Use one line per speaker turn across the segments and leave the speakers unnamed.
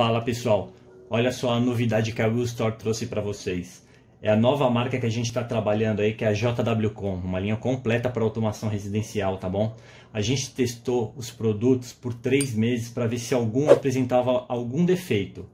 Fala pessoal, olha só a novidade que a Will Store trouxe para vocês. É a nova marca que a gente está trabalhando aí, que é a JWCon, uma linha completa para automação residencial, tá bom? A gente testou os produtos por 3 meses para ver se algum apresentava algum defeito.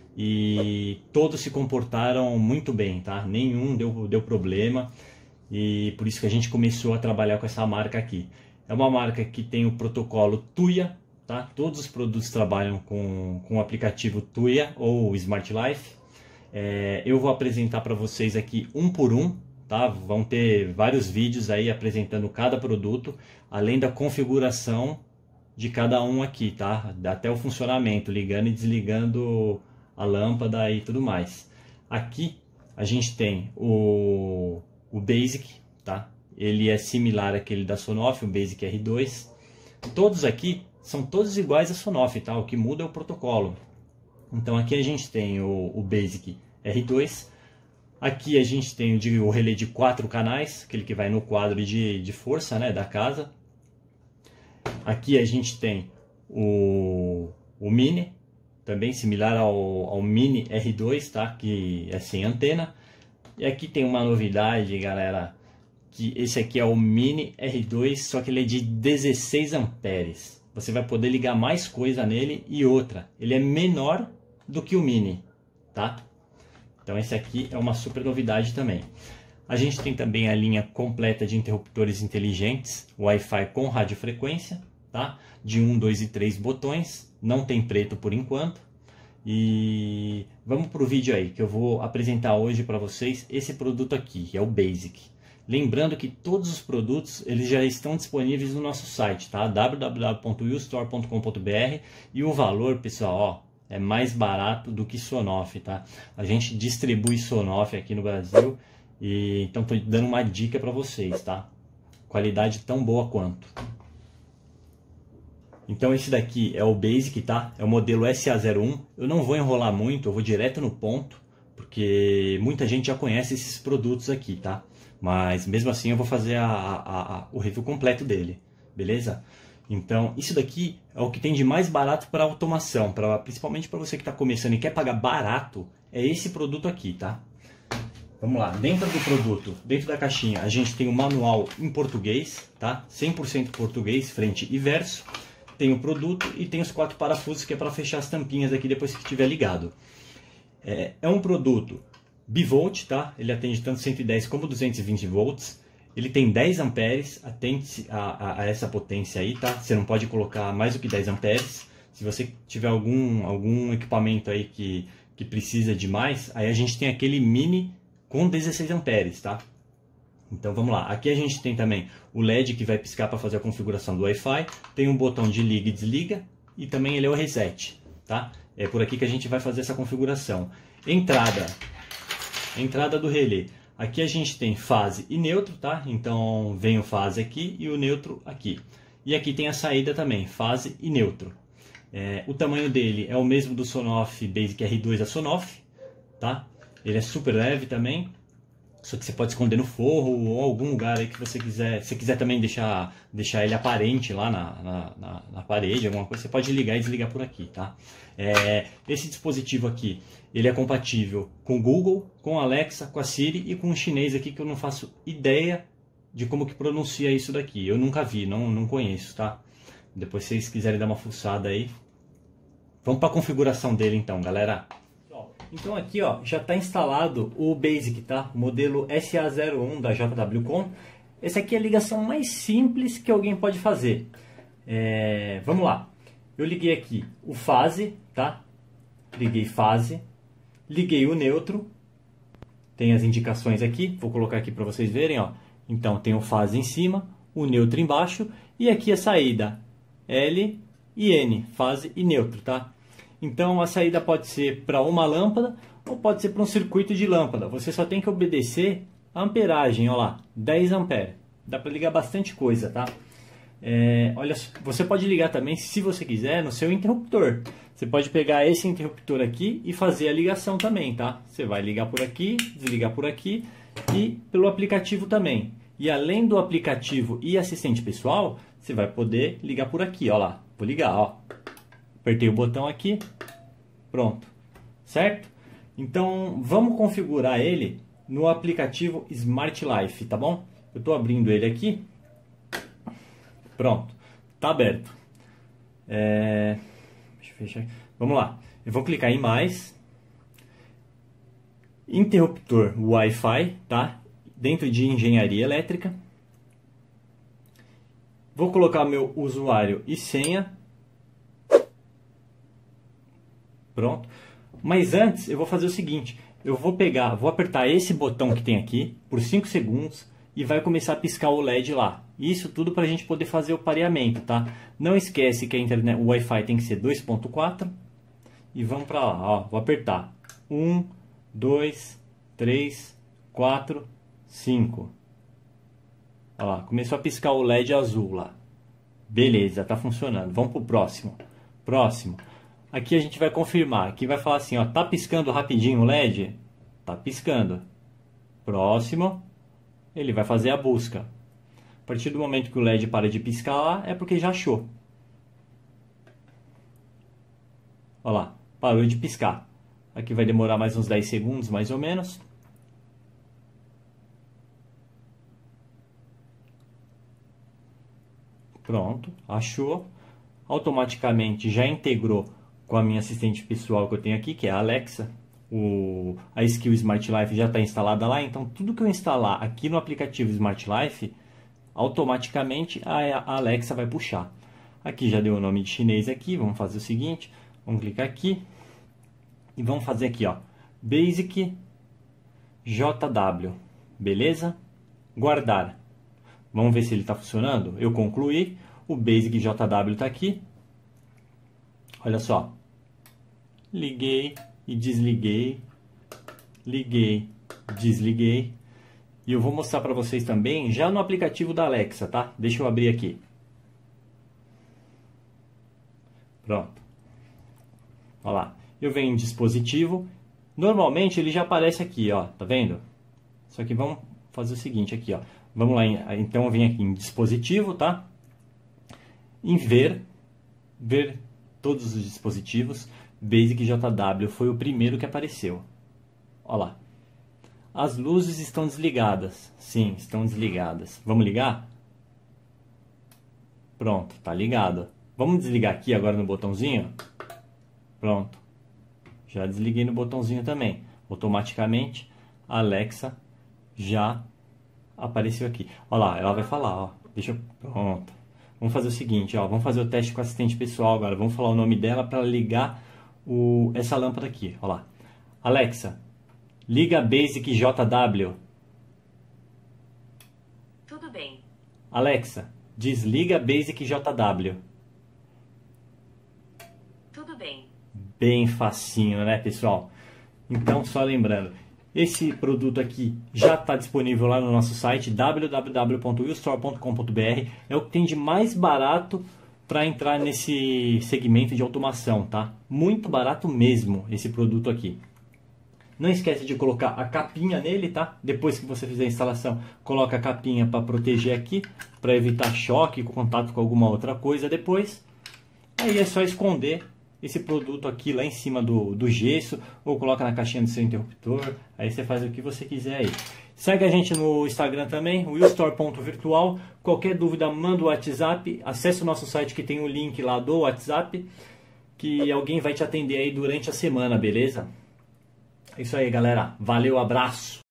E todos se comportaram muito bem, tá? Nenhum deu problema. E por isso que a gente começou a trabalhar com essa marca aqui. É uma marca que tem o protocolo TUIA, tá? Todos os produtos trabalham com o aplicativo TUIA ou Smart Life. Eu vou apresentar para vocês aqui um por um, tá? Vão ter vários vídeos aí apresentando cada produto, além da configuração de cada um aqui, tá? Até o funcionamento, ligando e desligando a lâmpada e tudo mais. Aqui a gente tem o Basic, tá? Ele é similar àquele da Sonoff, o Basic R2. Todos aqui são todos iguais a Sonoff, tá? O que muda é o protocolo. Então aqui a gente tem o Basic R2. Aqui a gente tem o relé de 4 canais, aquele que vai no quadro de força, né, da casa. Aqui a gente tem o Mini, também similar ao Mini R2, tá? Que é sem antena. E aqui tem uma novidade, galera, que esse aqui é o Mini R2, só que ele é de 16 amperes. Você vai poder ligar mais coisa nele e outra, ele é menor do que o Mini, tá? Então esse aqui é uma super novidade também. A gente tem também a linha completa de interruptores inteligentes, Wi-Fi com radiofrequência, tá? De 1, 2 e 3 botões, não tem preto por enquanto. E vamos para o vídeo aí, que eu vou apresentar hoje para vocês esse produto aqui, que é o Basic. Lembrando que todos os produtos eles já estão disponíveis no nosso site, tá? www.willstore.com.br. E o valor, pessoal, ó, é mais barato do que Sonoff, tá? A gente distribui Sonoff aqui no Brasil, e então estou dando uma dica para vocês, tá? Qualidade tão boa quanto. Então esse daqui é o Basic, tá? É o modelo SA01. Eu não vou enrolar muito, eu vou direto no ponto, porque muita gente já conhece esses produtos aqui, tá? Mas mesmo assim eu vou fazer o review completo dele, beleza? Então isso daqui é o que tem de mais barato para automação, principalmente para você que está começando e quer pagar barato, é esse produto aqui, tá? Vamos lá, dentro do produto, dentro da caixinha, a gente tem o manual em português, tá? 100% português, frente e verso. Tem o produto e tem os 4 parafusos que é para fechar as tampinhas aqui depois que estiver ligado. É um produto bivolt, tá? Ele atende tanto 110 como 220 volts. Ele tem 10 amperes, atende a essa potência aí, tá? Você não pode colocar mais do que 10 amperes. Se você tiver algum equipamento aí que precisa de mais, aí a gente tem aquele Mini com 16 amperes, tá? Então vamos lá, aqui a gente tem também o LED que vai piscar para fazer a configuração do Wi-Fi, tem um botão de liga e desliga e também ele é o reset, tá? É por aqui que a gente vai fazer essa configuração. Entrada do relé, aqui a gente tem fase e neutro, tá? Então vem o fase aqui e o neutro aqui. E aqui tem a saída também, fase e neutro. O tamanho dele é o mesmo do Sonoff Basic R2 da Sonoff, tá? Ele é super leve também. Só que você pode esconder no forro ou algum lugar aí que você quiser. Se você quiser também deixar ele aparente lá na parede, alguma coisa, você pode ligar e desligar por aqui, tá? Esse dispositivo aqui, ele é compatível com o Google, com a Alexa, com a Siri e com um chinês aqui que eu não faço ideia de como que pronuncia isso daqui. Eu nunca vi, não conheço, tá? Depois se vocês quiserem dar uma fuçada aí. Vamos para a configuração dele então, galera. Então aqui ó, já está instalado o Basic, tá? O modelo SA01 da JWCon. Essa aqui é a ligação mais simples que alguém pode fazer. Vamos lá. Eu liguei aqui o fase, tá? Liguei fase. Liguei o neutro. Tem as indicações aqui. Vou colocar aqui para vocês verem, ó. Então tem o fase em cima, o neutro embaixo. E aqui a saída L e N, fase e neutro, tá? Então a saída pode ser para uma lâmpada ou pode ser para um circuito de lâmpada. Você só tem que obedecer a amperagem, ó lá, 10 amperes. Dá para ligar bastante coisa, tá? Olha, você pode ligar também, se você quiser, no seu interruptor. Você pode pegar esse interruptor aqui e fazer a ligação também, tá? Você vai ligar por aqui, desligar por aqui e pelo aplicativo também. E além do aplicativo e assistente pessoal, você vai poder ligar por aqui, ó lá. Vou ligar, ó. Apertei o botão aqui, Pronto, certo? Então vamos configurar ele no aplicativo Smart Life, tá bom? Eu estou abrindo ele aqui. Pronto, tá aberto. Deixa eu fechar aqui. Vamos lá, eu vou clicar em mais. Interruptor Wi-Fi, tá? Dentro de engenharia elétrica. Vou colocar meu usuário e senha. Pronto. Mas antes eu vou fazer o seguinte, eu vou apertar esse botão que tem aqui por 5 segundos e vai começar a piscar o LED lá. Isso tudo para a gente poder fazer o pareamento, tá? Não esquece que a internet, o Wi-Fi tem que ser 2.4 e vamos para lá, ó, vou apertar 1, 2, 3, 4, 5. Olha lá, começou a piscar o LED azul lá. Beleza, tá funcionando. Vamos pro próximo. Próximo. Aqui a gente vai confirmar. Aqui vai falar assim, ó, tá piscando rapidinho o LED? Tá piscando. Próximo. Ele vai fazer a busca. A partir do momento que o LED para de piscar lá, é porque já achou. Olha lá, parou de piscar. Aqui vai demorar mais uns 10 segundos, mais ou menos. Pronto, achou. Automaticamente já integrou com a minha assistente pessoal que eu tenho aqui, que é a Alexa. A skill Smart Life já está instalada lá, então tudo que eu instalar aqui no aplicativo Smart Life, automaticamente a Alexa vai puxar. Aqui já deu o nome de chinês aqui, vamos fazer o seguinte, vamos clicar aqui e vamos fazer aqui, ó, Basic JW, beleza? Guardar. Vamos ver se ele está funcionando. Eu concluí, o Basic JW está aqui. Olha só, liguei e desliguei, liguei, desliguei. E eu vou mostrar para vocês também já no aplicativo da Alexa, tá? Deixa eu abrir aqui. Pronto. Olha lá, eu venho em dispositivo. Normalmente ele já aparece aqui, ó, tá vendo? Só que vamos fazer o seguinte aqui, ó. Vamos lá, então eu venho aqui em dispositivo, tá? Em ver todos os dispositivos. Basic JW foi o primeiro que apareceu. Olha lá. As luzes estão desligadas. Sim, estão desligadas. Vamos ligar? Pronto, tá ligado. Vamos desligar aqui agora no botãozinho? Pronto. Já desliguei no botãozinho também. Automaticamente a Alexa já apareceu aqui. Olha lá, ela vai falar, ó. Deixa eu... Pronto. Vamos fazer o seguinte, ó. Vamos fazer o teste com a assistente pessoal agora. Vamos falar o nome dela para ligar essa lâmpada aqui. Olha lá. Alexa, liga Basic JW.
Tudo bem.
Alexa, desliga Basic JW.
Tudo bem.
Bem facinho, né, pessoal? Então, só lembrando, esse produto aqui já está disponível lá no nosso site www.willstore.com.br. É o que tem de mais barato para entrar nesse segmento de automação, tá? Muito barato mesmo esse produto aqui. Não esquece de colocar a capinha nele, tá? Depois que você fizer a instalação, coloca a capinha para proteger aqui, para evitar choque, contato com alguma outra coisa depois. Aí é só esconder esse produto aqui lá em cima do gesso, ou coloca na caixinha do seu interruptor. Aí você faz o que você quiser aí. Segue a gente no Instagram também, willstore.virtual. Qualquer dúvida, manda o WhatsApp. Acesse o nosso site que tem o link lá do WhatsApp, que alguém vai te atender aí durante a semana, beleza? É isso aí, galera. Valeu, abraço!